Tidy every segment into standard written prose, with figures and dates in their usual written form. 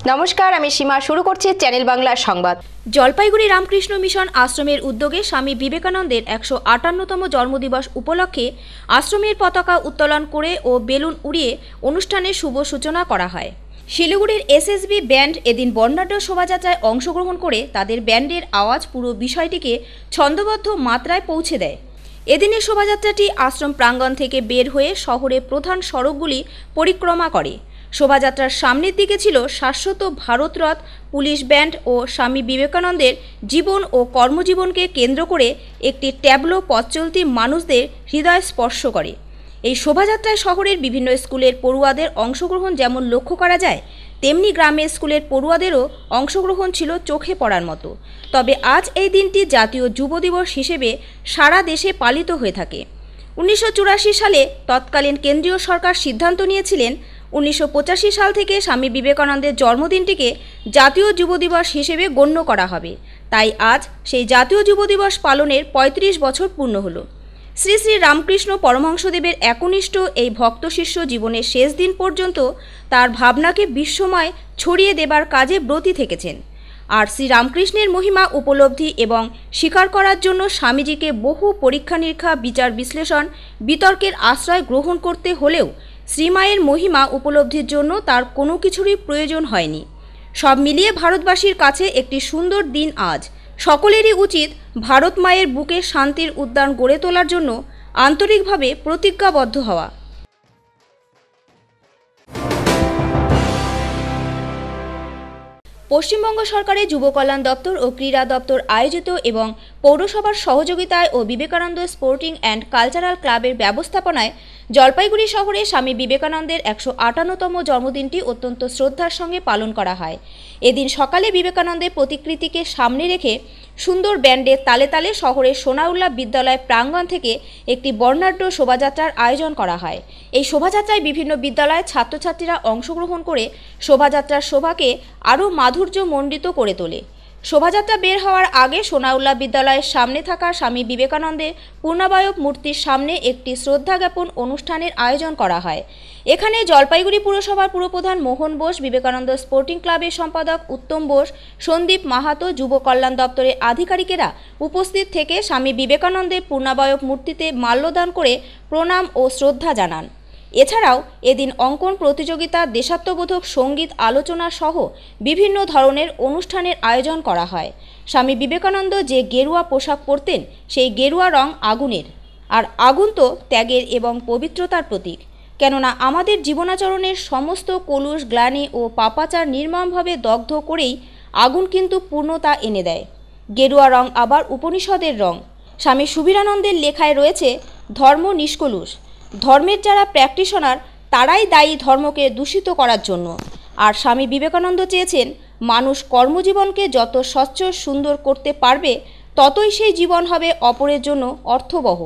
নমস্কার, আমি সীমা। শুরু করছি চ্যানেল বাংলা সংবাদ। জলপাইগুড়ি রামকৃষ্ণ মিশন আশ্রমের উদ্যোগে স্বামী বিবেকানন্দের ১৫৮তম জন্মদিবস উপলক্ষে আশ্রমের পতাকা উত্তোলন করে ও বেলুন উড়িয়ে অনুষ্ঠানের শুভ সূচনা করা হয়। শিলিগুড়ির এসএসবি ব্যান্ড এদিন বর্ণাঢ্য শোভাযাত্রায় অংশগ্রহণ করে তাদের ব্যান্ডের আওয়াজ পুরো বিষয়টিকে ছন্দবদ্ধ মাত্রায় পৌঁছে দেয়। এদিনের শোভাযাত্রাটি আশ্রম প্রাঙ্গণ থেকে বের হয়ে শহরের প্রধান সড়কগুলি পরিক্রমা করে। শোভাযাত্রার সামনের দিকে ছিল শাশ্বত ভারতরথ, পুলিশ ব্যান্ড ও স্বামী বিবেকানন্দের জীবন ও কর্মজীবনকে কেন্দ্র করে একটি ট্যাবলো পথচলতি মানুষদের হৃদয় স্পর্শ করে। এই শোভাযাত্রায় শহরের বিভিন্ন স্কুলের পড়ুয়াদের অংশগ্রহণ যেমন লক্ষ্য করা যায়, তেমনি গ্রামের স্কুলের পড়ুয়াদেরও অংশগ্রহণ ছিল চোখে পড়ার মতো। তবে আজ এই দিনটি জাতীয় যুব দিবস হিসেবে সারা দেশে পালিত হয়ে থাকে। 1984 সালে তৎকালীন কেন্দ্রীয় সরকার সিদ্ধান্ত নিয়েছিলেন 1985 সাল থেকে স্বামী বিবেকানন্দের জন্মদিনটিকে জাতীয় যুব দিবস হিসেবে গণ্য করা হবে। তাই আজ সেই জাতীয় যুব দিবস পালনের 35 বছর পূর্ণ হলো। শ্রী শ্রী রামকৃষ্ণ পরমহংসদেবের একনিষ্ঠ এই ভক্ত শিষ্য জীবনের শেষ দিন পর্যন্ত তার ভাবনাকে বিশ্বময় ছড়িয়ে দেবার কাজে ব্রতী থেকেছেন। আর শ্রী রামকৃষ্ণের মহিমা উপলব্ধি এবং স্বীকার করার জন্য স্বামীজিকে বহু পরীক্ষা নিরীক্ষা, বিচার বিশ্লেষণ, বিতর্কের আশ্রয় গ্রহণ করতে হলেও শ্রীমায়ের মহিমা উপলব্ধির জন্য তার কোনো কিছুরই প্রয়োজন হয়নি। সব মিলিয়ে ভারতবাসীর কাছে একটি সুন্দর দিন আজ। সকলেরই উচিত ভারত মায়ের বুকে শান্তির উদ্যান গড়ে তোলার জন্য আন্তরিকভাবে প্রতিজ্ঞাবদ্ধ হওয়া। পশ্চিমবঙ্গ সরকারের যুব কল্যাণ দপ্তর ও ক্রীড়া দপ্তর আয়োজিত এবং পৌরসভার সহযোগিতায় ও বিবেকানন্দ স্পোর্টিং অ্যান্ড কালচারাল ক্লাবের ব্যবস্থাপনায় জলপাইগুড়ি শহরে স্বামী বিবেকানন্দের ১৫৮তম জন্মদিনটি অত্যন্ত শ্রদ্ধার সঙ্গে পালন করা হয়। এদিন সকালে বিবেকানন্দের প্রতিকৃতিকে সামনে রেখে সুন্দর ব্যান্ডের তালে তালে শহরের সোনাউল্লাহ বিদ্যালয় প্রাঙ্গণ থেকে একটি বর্ণাঢ্য শোভাযাত্রার আয়োজন করা হয়। এই শোভাযাত্রায় বিভিন্ন বিদ্যালয়ের ছাত্রছাত্রীরা অংশগ্রহণ করে শোভাযাত্রার শোভাকে আরও মাধুর্যমণ্ডিত করে তোলে। শোভাযাত্রা বের হওয়ার আগে সোনাউল্লাহ বিদ্যালয়ের সামনে থাকা স্বামী বিবেকানন্দের পূর্ণাবয়ব মূর্তির সামনে একটি শ্রদ্ধা জ্ঞাপন অনুষ্ঠানের আয়োজন করা হয়। এখানে জলপাইগুড়ি পুরসভার পুরপ্রধান মোহন বোস, বিবেকানন্দ স্পোর্টিং ক্লাবের সম্পাদক উত্তম বোস, সন্দীপ মাহাতো, যুব কল্যাণ দপ্তরের আধিকারিকেরা উপস্থিত থেকে স্বামী বিবেকানন্দের পূর্ণাবয়ব মূর্তিতে মাল্যদান করে প্রণাম ও শ্রদ্ধা জানান। এছাড়াও এদিন অঙ্কন প্রতিযোগিতা, দেশাত্মবোধক সঙ্গীত, আলোচনা সহ বিভিন্ন ধরনের অনুষ্ঠানের আয়োজন করা হয়। স্বামী বিবেকানন্দ যে গেরুয়া পোশাক পরতেন, সেই গেরুয়া রং আগুনের, আর আগুন তো ত্যাগের এবং পবিত্রতার প্রতীক। কেননা আমাদের জীবনাচরণের সমস্ত কলুষ, গ্লানি ও পাপাচার নির্মমভাবে দগ্ধ করেই আগুন কিন্তু পূর্ণতা এনে দেয়। গেরুয়া রং আবার উপনিষদের রং। স্বামী সুবীরানন্দের লেখায় রয়েছে, ধর্ম নিষ্কলুষ, ধর্মের যারা প্র্যাকটিশনার তারাই দায়ী ধর্মকে দূষিত করার জন্য। আর স্বামী বিবেকানন্দ চেয়েছেন মানুষ কর্মজীবনকে যত স্বচ্ছ সুন্দর করতে পারবে, ততই সেই জীবন হবে অপরের জন্য অর্থবহ।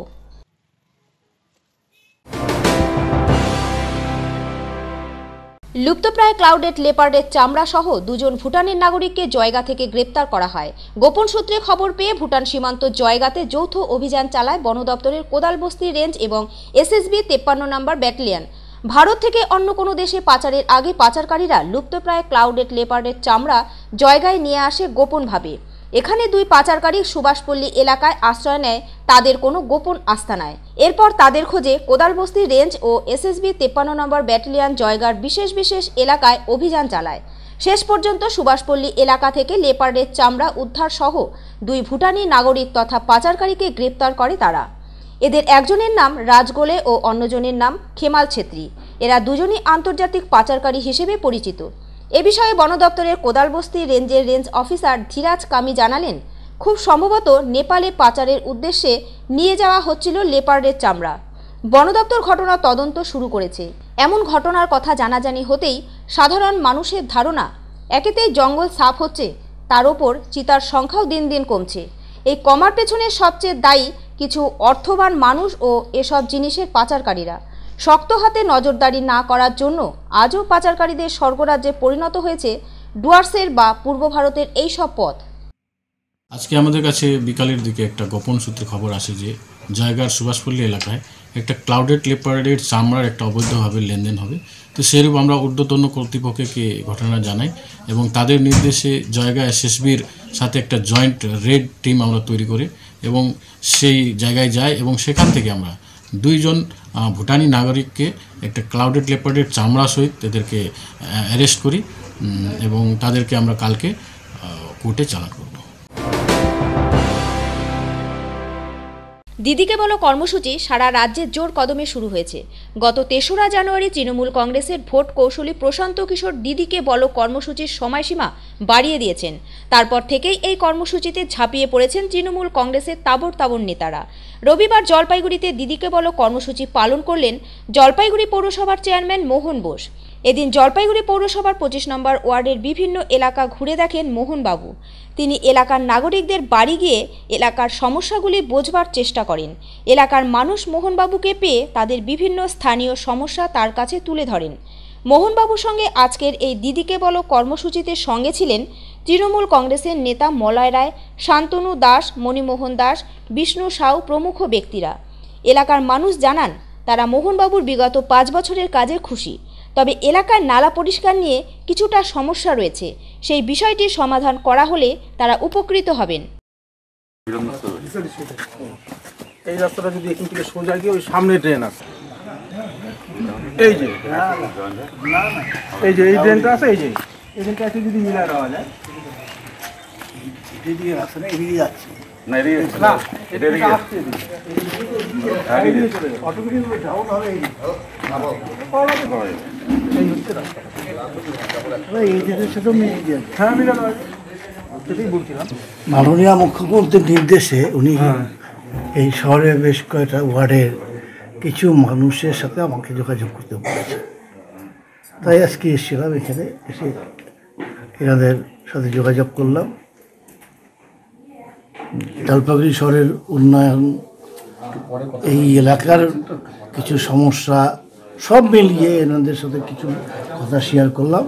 লুপ্তপ্রায় ক্লাউডেড লেপার্ডের চামড়া সহ দুজন ভুটানের নাগরিককে জয়গা থেকে গ্রেপ্তার করা হয়। গোপন সূত্রে খবর পেয়ে ভুটান সীমান্ত জয়গাতে যৌথ অভিযান চালায় বন দপ্তরের কোদালবস্তি রেঞ্জ এবং এসএসবি 53 নম্বর ব্যাটালিয়ন। ভারত থেকে অন্য কোনো দেশে পাচারের আগে পাচারকারীরা লুপ্তপ্রায় ক্লাউডেড লেপার্ডের চামড়া জয়গায় নিয়ে আসে গোপনভাবে। এখানে দুই পাচারকারী সুভাষপল্লী এলাকায় আশ্রয় নেয় তাদের কোনো গোপন আস্তানায়। এরপর তাদের খোঁজে কোদালবস্তি রেঞ্জ ও এসএসবি 53 নম্বর ব্যাটালিয়ন জয়গার বিশেষ এলাকায় অভিযান চালায়। শেষ পর্যন্ত সুভাষপল্লী এলাকা থেকে লেপার্ডের চামড়া উদ্ধার সহ দুই ভুটানি নাগরিক তথা পাচারকারীকে গ্রেপ্তার করে তারা। এদের একজনের নাম রাজগোলে ও অন্যজনের নাম খেমাল ছেত্রী। এরা দুজনই আন্তর্জাতিক পাচারকারী হিসেবে পরিচিত। এ বিষয়ে বন দপ্তরের কোদালবস্তি রেঞ্জের রেঞ্জ অফিসার ধীরাজ কামি জানালেন, খুব সম্ভবত নেপালে পাচারের উদ্দেশ্যে নিয়ে যাওয়া হচ্ছিল লেপার্ডের চামড়া। বন দপ্তর ঘটনা তদন্ত শুরু করেছে। এমন ঘটনার কথা জানাজানি হতেই সাধারণ মানুষের ধারণা, একেতেই জঙ্গল সাফ হচ্ছে, তার ওপর চিতার সংখ্যাও দিন দিন কমছে। এই কমার পেছনে সবচেয়ে দায়ী কিছু অর্থবান মানুষ ও এসব জিনিসের পাচারকারীরা। শক্ত হাতে নজরদারি না করার জন্য আজও পাচারকারীদের স্বর্গরাজ্যে পরিণত হয়েছে ডুয়ার্সের বা পূর্ব ভারতের এই সব পথ। আজকে আমাদের কাছে বিকালের দিকে একটা গোপন সূত্রে খবর আসে যে জয়গার সুভাষপল্লী এলাকায় একটা ক্লাউডেড লেপার্ডের চামড়ার একটা অবৈধভাবে লেনদেন হবে। তো সেরূপ আমরা ঊর্ধ্বতন কর্তৃপক্ষকে ঘটনা জানাই এবং তাদের নির্দেশে জয়গা এসএসবির সাথে একটা জয়েন্ট রেড টিম আমরা তৈরি করি এবং সেই জায়গায় যাই এবং সেখান থেকে আমরা 2 জন ভুটানি নাগরিককে একটা ক্লাউডেড লেপার্ডের চামড়া সহিত এদেরকে অ্যারেস্ট করি এবং তাদেরকে আমরা কালকে কোর্টে চালান করব। দিদিকে বলো কর্মসূচি সারা রাজ্যে জোর কদমে শুরু হয়েছে। গত 3রা জানুয়ারি তৃণমূল কংগ্রেসের ভোট কৌশলী প্রশান্ত কিশোর দিদিকে বলো কর্মসূচির সময়সীমা বাড়িয়ে দিয়েছেন। তারপর থেকেই এই কর্মসূচিতে ঝাঁপিয়ে পড়েছেন তৃণমূল কংগ্রেসের তাবড় তাবড় নেতারা। রবিবার জলপাইগুড়িতে দিদিকে বলো কর্মসূচি পালন করলেন জলপাইগুড়ি পৌরসভার চেয়ারম্যান মোহন বোস। এদিন জলপাইগুড়ি পৌরসভার 25 নম্বর ওয়ার্ডের বিভিন্ন এলাকা ঘুরে দেখেন মোহনবাবু। তিনি এলাকার নাগরিকদের বাড়ি গিয়ে এলাকার সমস্যাগুলি বোঝবার চেষ্টা করেন। এলাকার মানুষ মোহনবাবুকে পেয়ে তাদের বিভিন্ন স্থানীয় সমস্যা তার কাছে তুলে ধরেন। মোহনবাবুর সঙ্গে আজকের এই দিদিকে বলো কর্মসূচিতে সঙ্গে ছিলেন তৃণমূল কংগ্রেসের নেতা মলয় রায়, শান্তনু দাস, মণিমোহন দাস, বিষ্ণু সাউ প্রমুখ ব্যক্তিরা। এলাকার মানুষ জানান তারা মোহনবাবুর বিগত 5 বছরের কাজে খুশি, তবে এলাকার নালা পরিষ্কার নিয়ে কিছুটা সমস্যা রয়েছে। সেই বিষয়টির সমাধান করা হলে তারা উপকৃত হবেন। এই রাস্তাটা যদি এখান থেকে সোজা গিয়ে ওই সামনে ড্রেন আছে, এই যে এই ড্রেনটা আছে, এই ড্রেনটা আছে, যদি মিলা দেওয়া যায় এদিকে আসছে না, এদিকে যাচ্ছে না, এদিকে আসছে, অটোমেটিক ডাউন হবে। এই হচ্ছে রাস্তা, এই ড্রেনের সাথেও মিলিয়ে দিয়ে হ্যাঁ মিলা দেওয়া যায়, সেটাই বলছিলাম। মাননীয় মুখ্যমন্ত্রীর নির্দেশে উনি এই শহরের বেশ কয়েকটা ওয়ার্ডের কিছু মানুষের সাথে আমাকে যোগাযোগ করতে বলেছে, তাই আজকে এসেছিলাম। এখানে এসে এনাদের সাথে যোগাযোগ করলাম। জলপাইগুড়ি শহরের উন্নয়ন, এই এলাকার কিছু সমস্যা সব মিলিয়ে এনাদের সাথে কিছু কথা শেয়ার করলাম।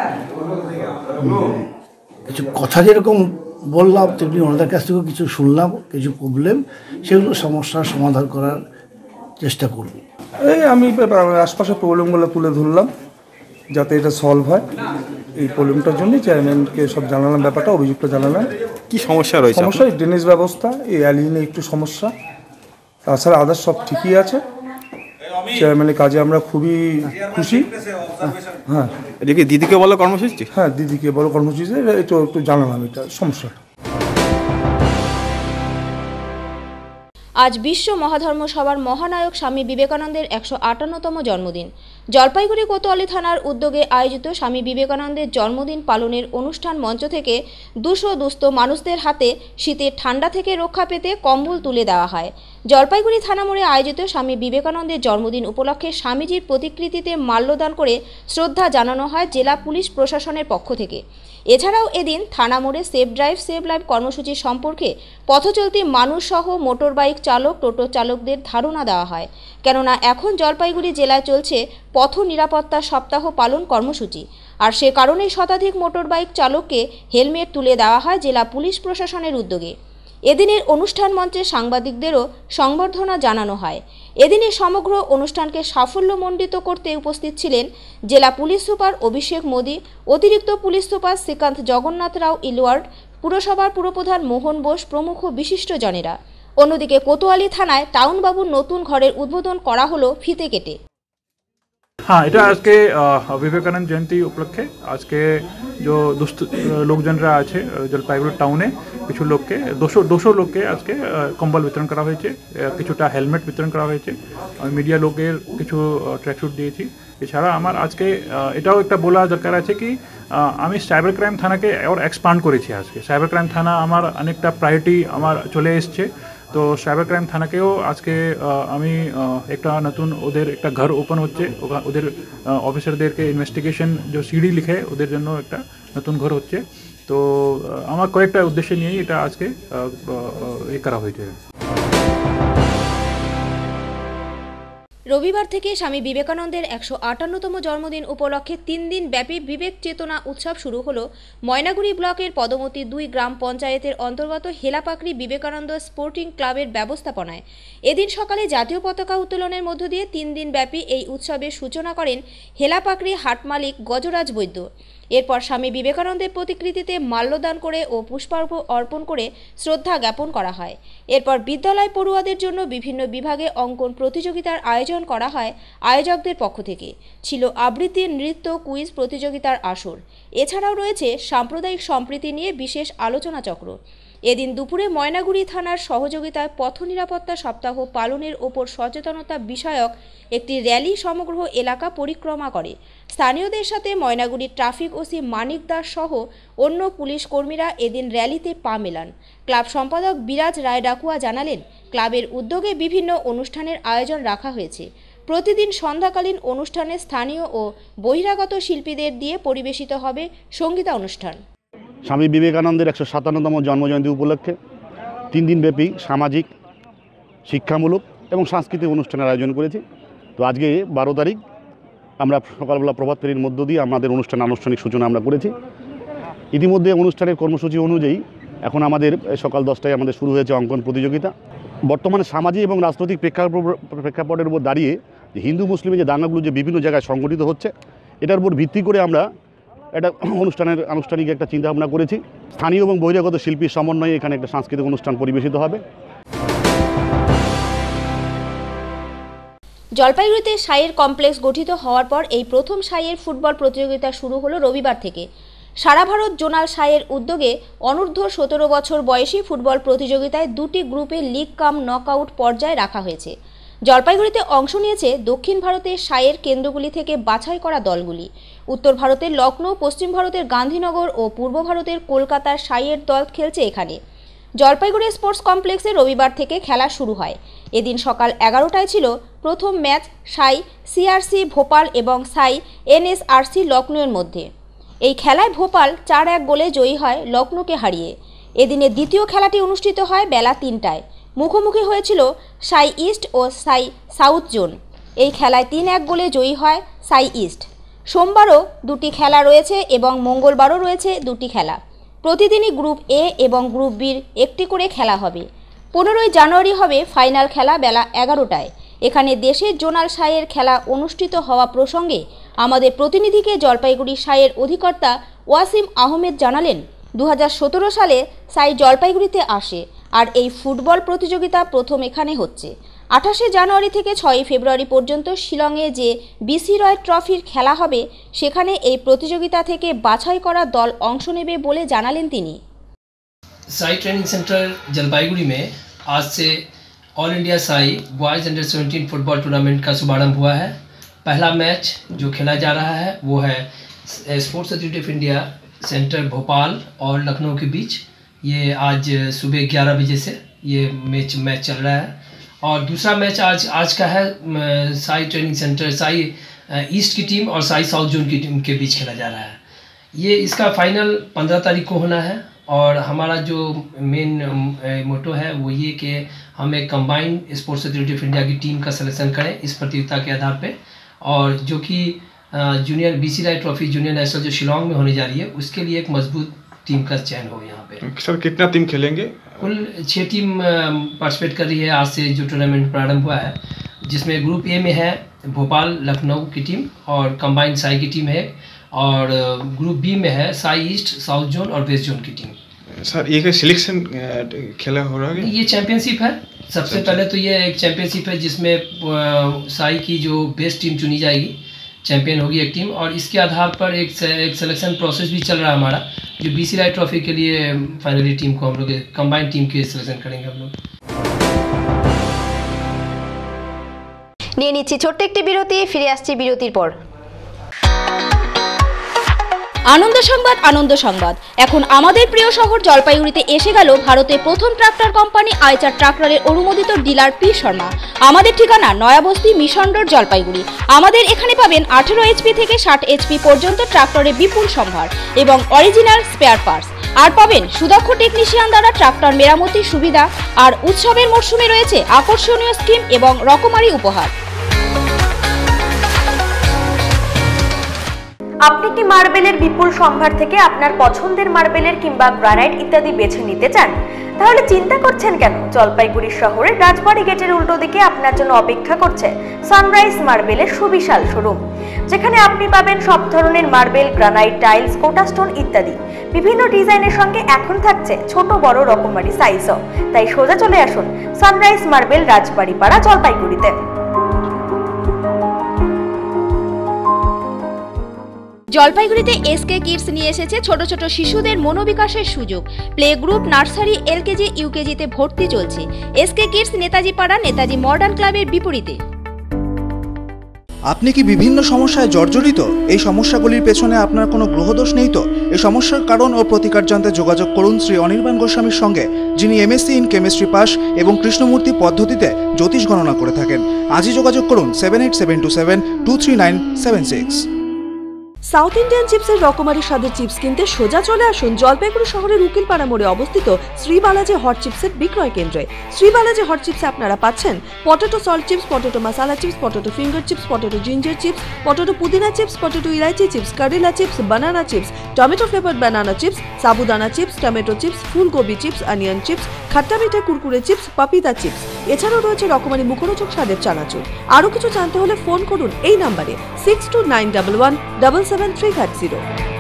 কিছু কথা যেরকম বললাম তেমনি ওনাদের কাছ থেকেও কিছু শুনলাম, কিছু প্রবলেম, সেগুলো সমস্যার সমাধান করার চেষ্টা করব। এই আমি আশপাশের প্রবলেমগুলো তুলে ধরলাম যাতে এটা সলভ হয়। এই প্রবলেমটার জন্যই চেয়ারম্যানকে সব জানালাম, ব্যাপারটা অভিযুক্ত জানালাম। কি সমস্যা রয়েছে? সমস্যা এই ড্রেনেজ ব্যবস্থা, এই অ্যালিনে একটু সমস্যা, তাছাড়া আদার্স সব ঠিকই আছে। চেয়ারম্যানের কাজে আমরা খুবই খুশি। হ্যাঁ, এটা কি দিদিকে বলো কর্মসূচি? হ্যাঁ, দিদিকে বড় কর্মসূচিতে একটু জানালাম এটা সমস্যা। আজ বিশ্ব মহাধর্ম সভার মহানায়ক স্বামী বিবেকানন্দের 158তম জন্মদিন। জলপাইগুড়ি কোতোয়ালি থানার উদ্যোগে আয়োজিত স্বামী বিবেকানন্দের জন্মদিন পালনের অনুষ্ঠান মঞ্চ থেকে 200 দুস্থ মানুষদের হাতে শীতের ঠান্ডা থেকে রক্ষা পেতে কম্বল তুলে দেওয়া হয়। জলপাইগুড়ি থানা মোড়ে আয়োজিত স্বামী বিবেকানন্দের জন্মদিন উপলক্ষে স্বামীজির প্রতিকৃতিতে মাল্যদান করে শ্রদ্ধা জানানো হয় জেলা পুলিশ প্রশাসনের পক্ষ থেকে। এছাড়াও এদিন থানা মোড়ে সেভ ড্রাইভ সেভ লাইভ কর্মসূচি সম্পর্কে পথচলতি মানুষ সহ মোটর বাইক চালক, টোটো চালকদের ধারণা দেওয়া হয়, কেননা এখন জলপাইগুড়ি জেলায় চলছে পথ নিরাপত্তা সপ্তাহ পালন কর্মসূচি, আর সে কারণেই শতাধিক মোটর বাইক চালককে হেলমেট তুলে দেওয়া হয় জেলা পুলিশ প্রশাসনের উদ্যোগে। এদিনের অনুষ্ঠান মঞ্চে সাংবাদিকদেরও সংবর্ধনা জানানো হয়। এদিনের সমগ্র অনুষ্ঠানকে সাফল্যমণ্ডিত করতে উপস্থিত ছিলেন জেলা পুলিশ সুপার অভিষেক মোদী, অতিরিক্ত পুলিশ সুপার শ্রীকান্ত জগন্নাথ রাও ইলওয়ার্ড, পুরসভার পুরপ্রধান মোহন বোস প্রমুখ বিশিষ্টজনেরা। অন্যদিকে কোতোয়ালি থানায় টাউনবাবুর নতুন ঘরের উদ্বোধন করা হলো ফিতে কেটে। हाँ, এটা আজকে বিবেকানন্দ জয়ন্তী উপলক্ষে আজকে যে দুস্থ লোকজনরা আছে জলপাইগুড়ি টাউনে কিছু লোককে 200 লোককে আজকে কম্বল বিতরণ করা হয়েছে, কিছুটা হেলমেট বিতরণ করা হয়েছে, মিডিয়া লোকের কিছু ট্র্যাকস্যুট দিয়েছি। এছাড়া আমার আজকে এটাও একটা বলা দরকার আছে কি আমি সাইবার ক্রাইম থানাকে আর এক্সপান্ড করেছি। আজকে সাইবার ক্রাইম থানা আমার অনেকটা প্রায়োরিটি আমার চলে এসছে, তো সাইবার ক্রাইম থানাকেও আজকে আমি একটা নতুন ওদের একটা ঘর ওপেন হচ্ছে, ওদের অফিসারদেরকে ইনভেস্টিগেশন যে সিডি লিখে ওদের জন্য একটা নতুন ঘর হচ্ছে। তো আমার কয়েকটা উদ্দেশ্য নিয়েই এটা আজকে করা হয়েছে। রবিবার থেকে স্বামী বিবেকানন্দের ১৫৮তম জন্মদিন উপলক্ষে ৩ দিন ব্যাপী বিবেক চেতনা উৎসব শুরু হলো ময়নাগুড়ি ব্লকের পদমতি ২ গ্রাম পঞ্চায়েতের অন্তর্গত হেলাপাকড়ি বিবেকানন্দ স্পোর্টিং ক্লাবের ব্যবস্থাপনায়। এদিন সকালে জাতীয় পতাকা উত্তোলনের মধ্য দিয়ে ৩ দিন ব্যাপী এই উৎসবের সূচনা করেন হেলাপাকড়ি হাট মালিক গজরাজ বৈদ্য। এরপর স্বামী বিবেকানন্দের প্রতিকৃতিতে মাল্যদান করে ও পুষ্পার্ঘ অর্পণ করে শ্রদ্ধা জ্ঞাপন করা হয়। এরপর বিদ্যালয় পড়ুয়াদের জন্য বিভিন্ন বিভাগে অঙ্কন প্রতিযোগিতার আয়োজন করা হয় আয়োজকদের পক্ষ থেকে। ছিল আবৃত্তি, নৃত্য, কুইজ প্রতিযোগিতার আসর। এছাড়াও রয়েছে সাম্প্রদায়িক সম্প্রীতি নিয়ে বিশেষ আলোচনা চক্র। এদিন দুপুরে ময়নাগুড়ি থানার সহযোগিতায় পথ নিরাপত্তা সপ্তাহ পালনের ওপর সচেতনতা বিষয়ক একটি র্যালি সমগ্র এলাকা পরিক্রমা করে। স্থানীয়দের সাথে ময়নাগুড়ির ট্রাফিক ওসি মানিক দাস সহ অন্য পুলিশ কর্মীরা এদিন র্যালিতে পা মেলান। ক্লাব সম্পাদক বিরাজ রায় ডাকুয়া জানালেন, ক্লাবের উদ্যোগে বিভিন্ন অনুষ্ঠানের আয়োজন রাখা হয়েছে। প্রতিদিন সন্ধ্যাকালীন অনুষ্ঠানে স্থানীয় ও বহিরাগত শিল্পীদের দিয়ে পরিবেশিত হবে সঙ্গীতা অনুষ্ঠান। স্বামী বিবেকানন্দের ১৫৭তম জন্মজয়ন্তী উপলক্ষে ৩ দিনব্যাপী সামাজিক, শিক্ষামূলক এবং সাংস্কৃতিক অনুষ্ঠানের আয়োজন করেছি। তো আজকে ১২ তারিখ আমরা সকালবেলা প্রভাত ফেরির মধ্য দিয়ে আমাদের আনুষ্ঠানিক সূচনা আমরা করেছি। ইতিমধ্যে অনুষ্ঠানের কর্মসূচি অনুযায়ী এখন আমাদের সকাল 10টায় আমাদের শুরু হয়েছে অঙ্কন প্রতিযোগিতা। বর্তমানে সামাজিক এবং রাজনৈতিক প্রেক্ষাপটের উপর দাঁড়িয়ে যে হিন্দু মুসলিমের যে দাঙ্গাগুলো যে বিভিন্ন জায়গায় সংগঠিত হচ্ছে, এটার উপর ভিত্তি করে আমরা একটা আনুষ্ঠানিক একটা চিন্তাভাবনা করেছি। স্থানীয় এবং বহিরাগত শিল্পীর সমন্বয়ে এখানে একটা সাংস্কৃতিক অনুষ্ঠান পরিবেশিত হবে। জলপাইগুড়িতে সাইয়ের কমপ্লেক্স গঠিত হওয়ার পর এই প্রথম সাইয়ের ফুটবল প্রতিযোগিতা শুরু হলো রবিবার থেকে। সারা ভারত জোনাল সাইয়ের উদ্যোগে অনূর্ধ্ব ১৭ বছর বয়সী ফুটবল প্রতিযোগিতায় 2টি গ্রুপে লিগ কাম নকআউট পর্যায়ে রাখা হয়েছে। জলপাইগুড়িতে অংশ নিয়েছে দক্ষিণ ভারতের সাইয়ের কেন্দ্রগুলি থেকে বাছাই করা দলগুলি। উত্তর ভারতের লখনৌ, পশ্চিম ভারতের গান্ধীনগর ও পূর্ব ভারতের কলকাতার সাইয়ের দল খেলছে এখানে। জলপাইগুড়ি স্পোর্টস কমপ্লেক্সে রবিবার থেকে খেলা শুরু হয়। এদিন সকাল 11টায় ছিল প্রথম ম্যাচ সাই সিআরসি ভোপাল এবং সাই এনএসআরসি লখনৌয়ের মধ্যে। এই খেলায় ভোপাল 4-1 গোলে জয়ী হয় লখনৌকে হারিয়ে। এদিনের দ্বিতীয় খেলাটি অনুষ্ঠিত হয় বেলা 3টায়। মুখোমুখি হয়েছিল সাই ইস্ট ও সাই সাউথ জোন। এই খেলায় 3-1 গোলে জয়ী হয় সাই ইস্ট। সোমবারও 2টি খেলা রয়েছে এবং মঙ্গলবারও রয়েছে 2টি খেলা। প্রতিদিনই গ্রুপ এ এবং গ্রুপ বির একটি করে খেলা হবে। 15ই জানুয়ারি হবে ফাইনাল খেলা বেলা 11টায়। এখানে দেশের জোনাল সাইয়ের খেলা অনুষ্ঠিত হওয়া প্রসঙ্গে আমাদের প্রতিনিধিকে জলপাইগুড়ি সাইয়ের অধিকর্তা ওয়াসিম আহমেদ জানালেন, 2017 সালে সাই জলপাইগুড়িতে আসে আর এই ফুটবল প্রতিযোগিতা প্রথম এখানে হচ্ছে। 28শে জানুয়ারি থেকে 6ই ফেব্রুয়ারি পর্যন্ত শিলংয়ে যে বিসি রয় ট্রফির খেলা হবে সেখানে এই প্রতিযোগিতা থেকে বাছাই করা দল অংশ নেবে বলে জানালেন তিনি। साई ट्रेनिंग सेंटर जलपाईगुड़ी में आज से all India SAI boys under 17 football tournament का शुभारंभ हुआ है। पहला मैच जो खेला जा रहा है वो है sports authority of India centre Bhopal और लखनऊ के बीच। ये आज सुबह 11 बजे से ये मैच चल रहा है। और दूसरा मैच आज का है SAI training centre SAI east की टीम और साई साउथ जोन की टीम के बीच खेला जा रहा है। ये इसका फाइनल 15 तारीख को होना है। और हमारा जो मेन मोटो है वो ये कि हम एक combined sports authority of India की टीम का सिलेक्शन करें इस प्रतियोगिता के आधार पे, और जो कि junior BC Roy trophy junior national जो शिलोंग में होने जा रही है उसके लिए एक मजबूत टीम का चयन हो यहाँ पे। सर कितना टीम खेलेंगे? कुल 6 टीम पार्टिसिपेट कर रही है आज से जो टूर्नामेंट प्रारंभ हुआ है, जिसमें ग्रुप ए में है भोपाल लखनऊ की टीम और कंबाइंड साई की टीम है, और ग्रुप बी में है साई ईस्ट साउथ जोन और वेस्ट जोन की टीम। सर ये सिलेक्शन खेला हो रहा है? ये चैंपियनशिप है। सबसे पहले तो ये एक चैंपियनशिप है जिसमें साई की जो बेस्ट टीम चुनी जाएगी, चैंपियन होगी एक टीम, और इसके आधार पर एक सिलेक्शन प्रोसेस भी चल रहा है हमारा, जो बीसी राय ट्रॉफी के लिए फाइनली टीम को हम लोग कंबाइंड टीम के सिलेक्शन करेंगे हम लोग। নিয়ে নিচ্ছি ছোট্ট একটি বিরতি, ফিরে আসছি বিরতির পর। আনন্দ সংবাদ, আনন্দ সংবাদ। এখন আমাদের প্রিয় শহর জলপাইগুড়িতে এসে গেল ভারতের প্রথম ট্রাক্টর কোম্পানি আইচার ট্রাক্টরের অনুমোদিত ডিলার পি শর্মা। আমাদের ঠিকানা নয়াবস্তি মিশন রোড জলপাইগুড়ি। আমাদের এখানে পাবেন 18 এইচপি থেকে 60 এইচপি পর্যন্ত ট্রাক্টরের বিপুল সম্ভার এবং অরিজিনাল স্পেয়ার পার্টস। আর পাবেন সুদক্ষ টেকনিশিয়ান দ্বারা ট্রাক্টর মেরামতির সুবিধা। আর উৎসবের মরশুমে রয়েছে আকর্ষণীয় স্কিম এবং রকমারি উপহার। আপনি কি মার্বেলের বিপুল সম্ভার থেকে আপনার পছন্দের মার্বেলের কিংবা গ্রানাইট ইত্যাদি বেছে নিতে চান? তাহলে চিন্তা করছেন কেন? জলপাইগুড়ি শহরের রাজবাড়ি গেটের উল্টো দিকে আপনার জন্য অপেক্ষা করছে সানরাইজ মার্বেলের সুবিশাল শোরুম, যেখানে আপনি পাবেন সব ধরনের marble, granite, tiles, Kota stone ইত্যাদি। বিভিন্ন ডিজাইনের সঙ্গে এখন থাকছে ছোট বড় রকমারি সাইজও। তাই সোজা চলে আসুন সানরাইজ মার্বেল, রাজবাড়ি পাড়া, জলপাইগুড়িতে। জলপাইগুড়িতে এসকে কিডস নিয়ে এসেছে ছোট ছোট শিশুদের মনোবিকাশের সুযোগ। প্লে গ্রুপ, নার্সারি, এলকেজি, ইউকেজিতে ভর্তি চলছে। এসকে কিডস নেতাজি পাড়া, নেতাজি মডার্ন ক্লাবের বিপরীতে। আপনি কি বিভিন্ন সমস্যায় জর্জরিত? এই সমস্যাগুলির পেছনে আপনার কোনো গ্রহদোষ নেই তো? এই সমস্যার কারণ ও প্রতিকার জানতে যোগাযোগ করুন শ্রী অনির্বাণ গোস্বামীর সঙ্গে, যিনি এমএসসি ইন কেমিস্ট্রি পাস এবং কৃষ্ণমূর্তি পদ্ধতিতে জ্যোতিষ গণনা করে থাকেন। আজই যোগাযোগ করুন 7872723976। সাউথ ইন্ডিয়ান চিপসের রকমারি স্বাদের চিপস কিনতে সোজা চলে আসুন জলপাইগুড়ি শহরের উকিলপাড়া মোড়ে অবস্থিত শ্রী বালাজি হট চিপসের বিক্রয় কেন্দ্রে। শ্রী বালাজি হট চিপসে আপনারা পাচ্ছেন potato salt chips, potato masala chips, potato finger chips, potato ginger chips, potato পুদিনা চিপস, পটেটো ইলাইচি চিপস, কারেলা chips, banana chips, tomato flavoured banana chips, সাবুদানা চিপস, টমেটো চিপস, ফুলকপি চিপস, অনিয়ন চিপস, খাট্টা মিঠা কুরকুরে চিপস, পাপিতা চিপস। এছাড়াও রয়েছে রকমারি মুখরোচক স্বাদের চানাচুর। আরও কিছু জানতে হলে ফোন করুন এই নাম্বারে 6291177330।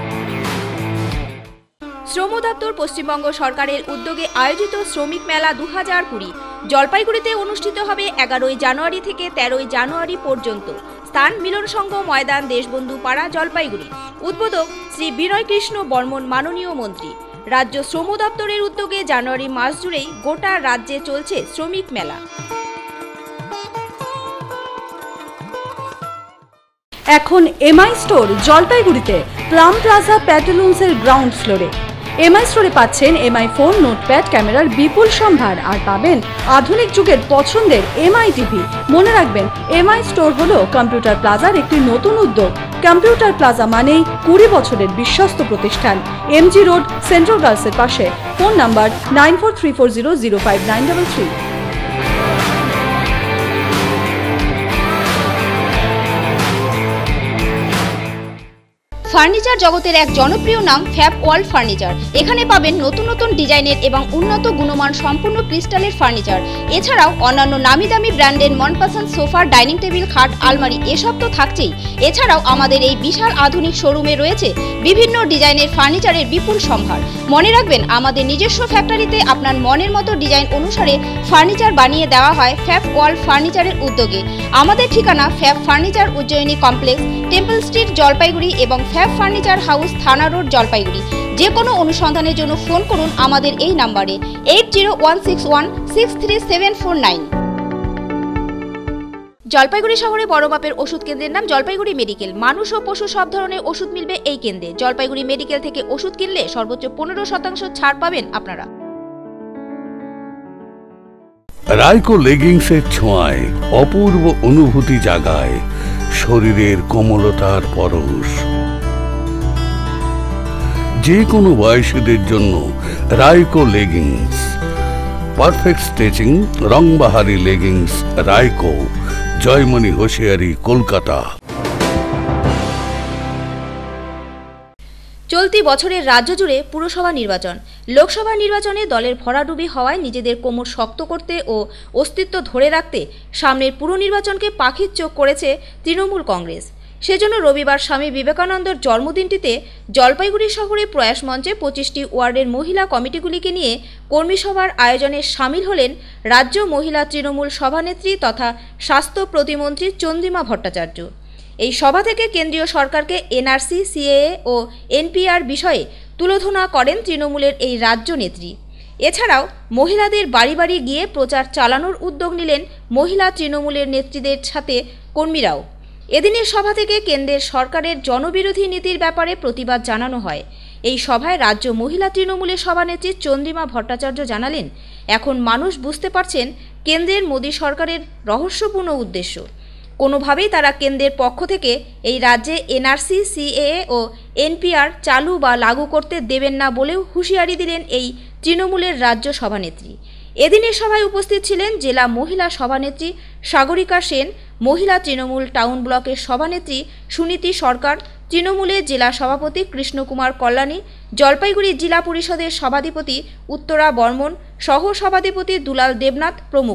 শ্রম দপ্তর পশ্চিমবঙ্গ সরকারের উদ্যোগে আয়োজিত শ্রমিক মেলা 2020 জলপাইগুড়িতে অনুষ্ঠিত হবে 11 জানুয়ারি থেকে 13 জানুয়ারি পর্যন্ত। স্থান মিলন সংঘ ময়দান, দেশবন্ধু পাড়া, জলপাইগুড়ি। উদ্বোধক শ্রী বিনয় কৃষ্ণ বর্মন, মাননীয় মন্ত্রী। রাজ্য শ্রম দপ্তরের উদ্যোগে জানুয়ারি মাস জুড়েই গোটা রাজ্যে চলছে শ্রমিক মেলা। এখন এমআই স্টোর জলপাইগুড়িতে প্লাম প্লাজা প্যান্টালুন্সের গ্রাউন্ড ফ্লোরে। এমআই স্টোরে পাচ্ছেন এমআই ফোন, নোটপ্যাড, ক্যামেরার বিপুল সম্ভার, আর পাবেন আধুনিক যুগের পছন্দের এমআই টিভি। মনে রাখবেন, এমআই স্টোর হলো কম্পিউটার প্লাজার একটি নতুন উদ্যোগ। কম্পিউটার প্লাজা মানেই 20 বছরের বিশ্বস্ত প্রতিষ্ঠান। এমজি রোড, সেন্ট্রাল গার্লসের পাশে। Phone number 9434005933। ফার্নিচার জগতের এক জনপ্রিয় নাম ফ্যাব ওয়ার্ল্ড ফার্নিচার। এখানে পাবেন নতুন নতুন ডিজাইনের এবং উন্নত গুণমান সম্পূর্ণ ক্রিস্টালের ফার্নিচার। এছাড়াও অন্যান্য নামি দামি ব্র্যান্ডের মনপসন্দ সোফা, ডাইনিং টেবিল, খাট, আলমারি এসব তো থাকছেই। এছাড়াও আমাদের এই বিশাল আধুনিক শোরুমে রয়েছে বিভিন্ন ডিজাইনের ফার্নিচারের বিপুল সম্ভার। মনে রাখবেন, আমাদের নিজস্ব ফ্যাক্টরিতে আপনার মনের মতো ডিজাইন অনুসারে ফার্নিচার বানিয়ে দেওয়া হয় ফ্যাব ওয়ার্ল্ড ফার্নিচারের উদ্যোগে। আমাদের ঠিকানা fab furniture Ujjayini complex, temple street, Jalpaiguri এবং ফ্যাব ফার্নিচার হাউস, থানা রোড, জলপাইগুড়ি। যে কোনো অনুসন্ধানের জন্য ফোন করুন আমাদের এই নাম্বারে 8016163749। জলপাইগুড়ি শহরে বড় মাপের ওষুধ কেন্দ্রের নাম জলপাইগুড়ি মেডিকেল। মানুষ ও পশু সব ধরনের ওষুধ মিলবে এই কেন্দ্রে। জলপাইগুড়ি মেডিকেল থেকে ওষুধ কিনলে সর্বোচ্চ 15% ছাড় পাবেন আপনারা। রাইকো লেগিংসের ছোঁয়ায় অপূর্ব অনুভূতি জাগায় শরীরের কোমলতার পরশ। যে কোনো বয়সীদের জন্য রাইকো লেগিংস, পারফেক্ট স্টিচিং, রংবাহারি লেগিংস, রাইকো, জয়মণি হোশিয়ারি, কলকাতা। চলতি বছরের রাজ্য জুড়ে পুরসভা নির্বাচন। লোকসভা নির্বাচনে দলের ভরাডুবি হওয়ায় নিজেদের কোমর শক্ত করতে ও অস্তিত্ব ধরে রাখতে সামনের পুর নির্বাচনকে পাখির চোখ করেছে তৃণমূল কংগ্রেস। সেজন্য রবিবার স্বামী বিবেকানন্দের জন্মদিনটিতে জলপাইগুড়ি শহরে প্রয়াস মঞ্চে 25টি ওয়ার্ডের মহিলা কমিটিগুলিকে নিয়ে কর্মী সভার আয়োজনে সামিল হলেন রাজ্য মহিলা তৃণমূল সভানেত্রী তথা স্বাস্থ্য প্রতিমন্ত্রী চন্দ্রিমা ভট্টাচার্য। এই সভা থেকে কেন্দ্রীয় সরকারকে এনআরসি, সিএএ ও এনপিআর বিষয়ে তুলোধনা করেন তৃণমূলের এই রাজ্য নেত্রী। এছাড়াও মহিলাদের বাড়ি বাড়ি গিয়ে প্রচার চালানোর উদ্যোগ নিলেন মহিলা তৃণমূলের নেত্রীদের সাথে কর্মীরাও। এদিনের সভা থেকে কেন্দ্রের সরকারের জনবিরোধী নীতির ব্যাপারে প্রতিবাদ জানানো হয়। এই সভায় রাজ্য মহিলা তৃণমূলের সভানেত্রী চন্দ্রিমা ভট্টাচার্য জানালেন, এখন মানুষ বুঝতে পারছেন কেন্দ্রের মোদী সরকারের রহস্যপূর্ণ উদ্দেশ্য। কোনোভাবেই তারা কেন্দ্রের পক্ষ থেকে এই রাজ্যে এনআরসি, সিএএ ও এনপিআর চালু বা লাগু করতে দেবেন না বলেও হুঁশিয়ারি দিলেন এই তৃণমূলের রাজ্য সভানেত্রী। এদিনের সভায় উপস্থিত ছিলেন জেলা মহিলা সভানেত্রী সাগরিকা সেন, মহিলা তৃণমূল টাউন ব্লকের সভানেত্রী সুনীতি সরকার, তৃণমূলের জেলা সভাপতি কৃষ্ণকুমার কল্যাণী, জলপাইগুড়ি জেলা পরিষদের সভাধিপতি উত্তরা বর্মন, সহ সভাধিপতি দুলাল দেবনাথ প্রমুখ।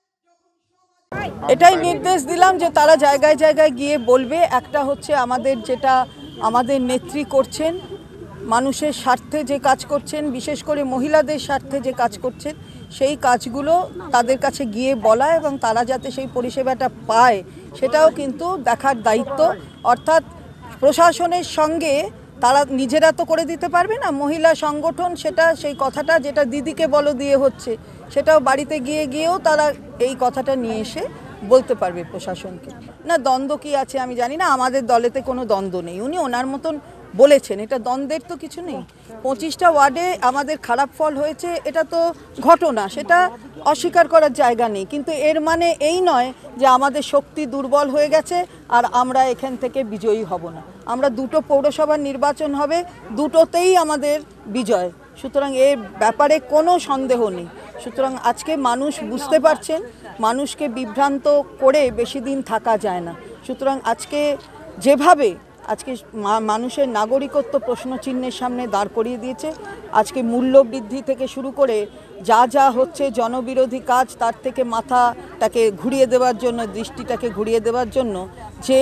এটাই নির্দেশ দিলাম যে তারা জায়গায় জায়গায় গিয়ে বলবে। একটা হচ্ছে আমাদের যেটা আমাদের নেত্রী করছেন, মানুষের স্বার্থে যে কাজ করছেন, বিশেষ করে মহিলাদের স্বার্থে যে কাজ করছেন, সেই কাজগুলো তাদের কাছে গিয়ে বলা এবং তারা যাতে সেই পরিষেবাটা পায় সেটাও কিন্তু দেখার দায়িত্ব। অর্থাৎ প্রশাসনের সঙ্গে তারা নিজেরা তো করে দিতে পারবে না, মহিলা সংগঠন সেটা সেই কথাটা যেটা দিদিকে বলো দিয়ে হচ্ছে সেটাও বাড়িতে গিয়েও তারা এই কথাটা নিয়ে এসে বলতে পারবে প্রশাসনকে। না দ্বন্দ্ব কি আছে আমি জানি না, আমাদের দলেতে কোনো দ্বন্দ্ব নেই। উনি ওনার মতন বলেছেন, এটা দ্বন্দ্বের তো কিছু নেই। 25টা ওয়ার্ডে আমাদের খারাপ ফল হয়েছে, এটা তো ঘটনা, সেটা অস্বীকার করার জায়গা নেই। কিন্তু এর মানে এই নয় যে আমাদের শক্তি দুর্বল হয়ে গেছে আর আমরা এখান থেকে বিজয়ী হব না। আমরা দুটো পৌরসভার নির্বাচন হবে, দুটোতেই আমাদের বিজয়, সুতরাং এর ব্যাপারে কোনো সন্দেহ নেই। সুতরাং আজকে মানুষ বুঝতে পারছেন, মানুষকে বিভ্রান্ত করে বেশি দিন থাকা যায় না। সুতরাং আজকে যেভাবে আজকে মানুষের নাগরিকত্ব প্রশ্নচিহ্নের সামনে দাঁড় করিয়ে দিয়েছে, আজকে মূল্য বৃদ্ধি থেকে শুরু করে যা যা হচ্ছে জনবিরোধী কাজ, তার থেকে মাথাটাকে ঘুরিয়ে দেওয়ার জন্য, দৃষ্টিটাকে ঘুরিয়ে দেওয়ার জন্য যে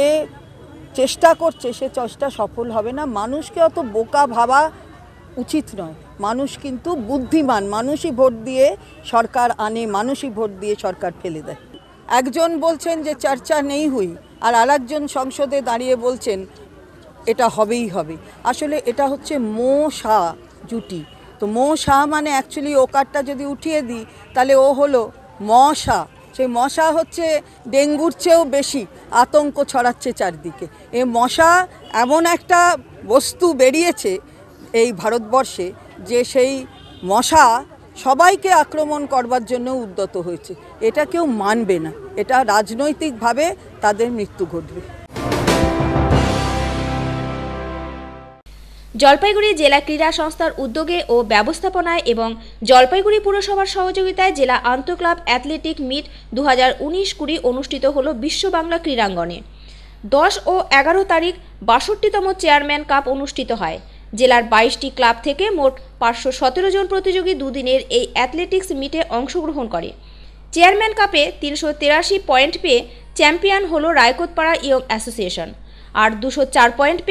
চেষ্টা করছে সে চেষ্টা সফল হবে না। মানুষকে অত বোকা ভাবা উচিত নয়। মানুষ কিন্তু বুদ্ধিমান, মানুষই ভোট দিয়ে সরকার আনে, মানুষই ভোট দিয়ে সরকার ফেলে দেয়। একজন বলছেন যে চর্চা নেই হুই, আর আরেকজন সংসদে দাঁড়িয়ে বলছেন এটা হবেই হবে। আসলে এটা হচ্ছে মো শাহ জুটি। তো মো শাহ মানে অ্যাকচুয়ালি ওকারটা যদি উঠিয়ে দিই তাহলে ও হলো মশা। সেই মশা হচ্ছে ডেঙ্গুর চেয়েও বেশি আতঙ্ক ছড়াচ্ছে চারদিকে। এই মশা এমন একটা বস্তু বেরিয়েছে এই ভারতবর্ষে যে সেই মশা সবাইকে আক্রমণ করবার জন্য উদ্যত হয়েছে। এটা কেউ মানবে না, এটা রাজনৈতিকভাবে তাদের মৃত্যু ঘটবে। জলপাইগুড়ি জেলা ক্রীড়া সংস্থার উদ্যোগে ও ব্যবস্থাপনায় এবং জলপাইগুড়ি পুরসভার সহযোগিতায় জেলা আন্তঃক্লাব অ্যাথলেটিক মিট 2019-20 অনুষ্ঠিত হল বিশ্ব বাংলা ক্রীড়াঙ্গনে। 10 ও 11 তারিখ 62তম চেয়ারম্যান কাপ অনুষ্ঠিত হয়। জেলার 22টি ক্লাব থেকে মোট 517 জন প্রতিযোগী দুদিনের এই অ্যাথলেটিক্স মিটে অংশগ্রহণ করে। চেয়ারম্যান কাপে 383 পয়েন্ট পেয়ে চ্যাম্পিয়ন হল রায়কোটপাড়া ইয়ং অ্যাসোসিয়েশন, আর 204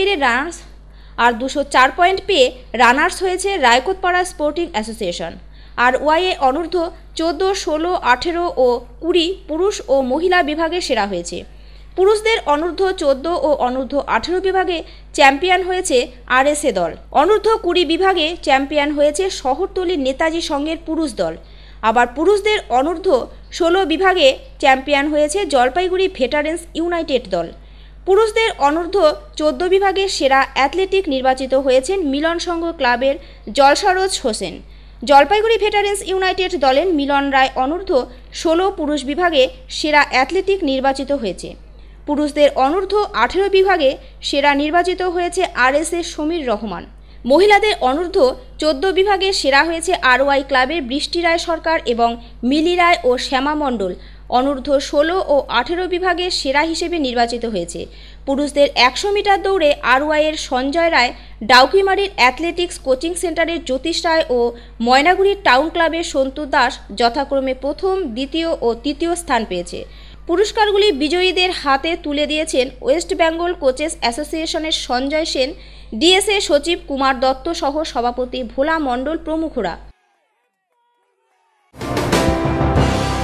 পয়েন্ট পেয়ে রানার্স হয়েছে রায়কোটপাড়া স্পোর্টিং অ্যাসোসিয়েশন। আর ওয়াইএ অনূর্ধ্ব 14, 16, 18 ও 20 পুরুষ ও মহিলা বিভাগে সেরা হয়েছে। পুরুষদের অনূর্ধ্ব 14 ও অনূর্ধ্ব 18 বিভাগে চ্যাম্পিয়ন হয়েছে আরএসএ দল। অনূর্ধ্ব 20 বিভাগে চ্যাম্পিয়ন হয়েছে শহরতলির নেতাজি সংঘের পুরুষ দল। আবার পুরুষদের অনূর্ধ্ব 16 বিভাগে চ্যাম্পিয়ন হয়েছে জলপাইগুড়ি ভেটারেন্স ইউনাইটেড দল। পুরুষদের অনূর্ধ্ব 14 বিভাগে সেরা অ্যাথলেটিক নির্বাচিত হয়েছেন মিলন সংঘ ক্লাবের জলসারোজ হোসেন। জলপাইগুড়ি ভেটারেন্স ইউনাইটেড দলের মিলন রায় অনূর্ধ্ব 16 পুরুষ বিভাগে সেরা অ্যাথলেটিক নির্বাচিত হয়েছে। পুরুষদের অনূর্ধ্ব 18 বিভাগে সেরা নির্বাচিত হয়েছে আরএসএ সমীর রহমান। মহিলাদের অনূর্ধ্ব 14 বিভাগে সেরা হয়েছে আরওয়াই ক্লাবের বৃষ্টি রায় সরকার এবং মিলি রায় ও শ্যামা মণ্ডল। অনূর্ধ্ব 16 ও 18 বিভাগে সেরা হিসেবে নির্বাচিত হয়েছে। পুরুষদের 100 মিটার দৌড়ে আরওয়াইয়ের সঞ্জয় রায়, ডাউকিমারির অ্যাথলেটিক্স কোচিং সেন্টারের জ্যোতিষ রায় ও ময়নাগুড়ির টাউন ক্লাবের সন্তু দাস যথাক্রমে প্রথম, দ্বিতীয় ও তৃতীয় স্থান পেয়েছে। পুরস্কারগুলি বিজয়ীদের হাতে তুলে দিয়েছেন ওয়েস্ট বেঙ্গল কোচেস অ্যাসোসিয়েশনের সঞ্জয় সেন, ডিএসএ সচিব কুমার দত্ত সহ সভাপতি ভোলা মণ্ডল প্রমুখরা।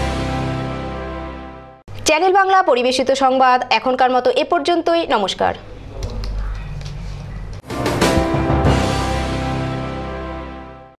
চ্যানেল বাংলা পরিবেশিত সংবাদ এখনকার মতো এ পর্যন্তই। নমস্কার।